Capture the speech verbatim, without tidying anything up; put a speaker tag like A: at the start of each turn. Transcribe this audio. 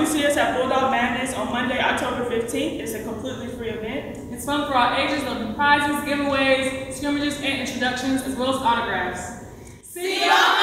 A: can see us at Bulldog Madness on Monday, October fifteenth. It's a completely free event.
B: It's fun for all ages. There'll be prizes, giveaways, scrimmages, and introductions, as well as autographs.
C: See y'all!